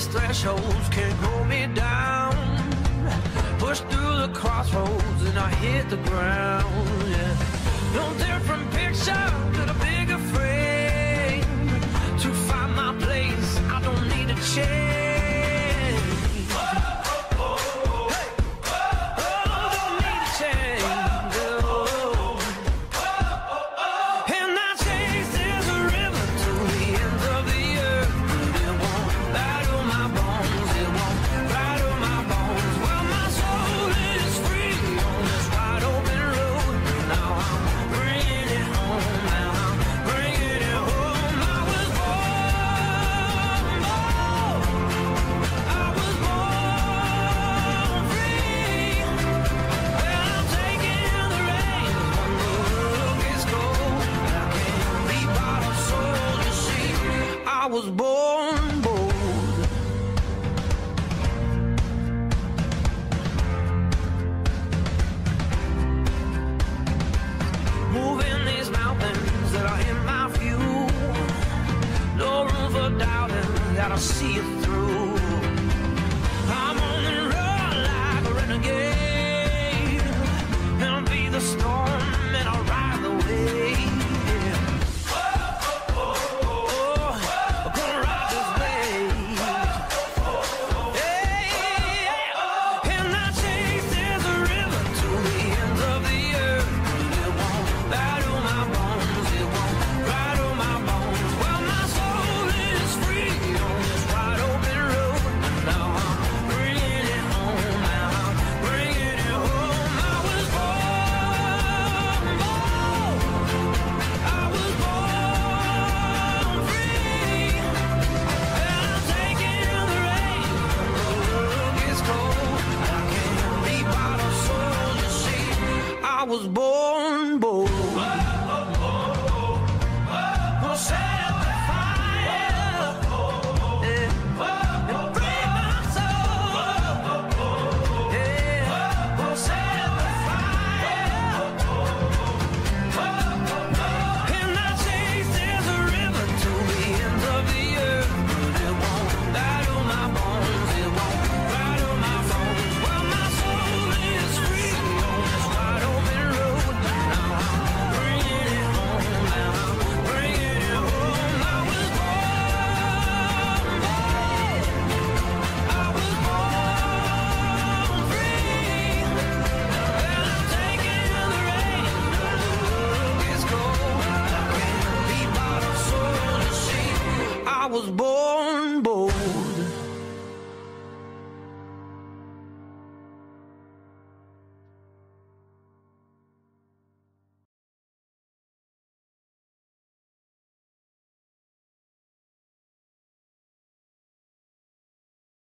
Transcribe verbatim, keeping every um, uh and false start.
these thresholds can't hold me down. Push through the crossroads and I hit the ground, yeah. No different picture, got a bigger frame. To find my place, I don't need a change. I was born bold. Moving these mountains that are in my view. No room for doubting, gotta see it through. I'm on the road like a renegade. And I'll be the storm and I'll ride the wave. I was born bold. Gonna set the fire, yeah, and free my soul. Yeah, gonna set the fire. And I chase there's a river to the ends of the earth, but it won't battle my bones, it won't rattle my bones. Well, my soul is free on this wide open. I was born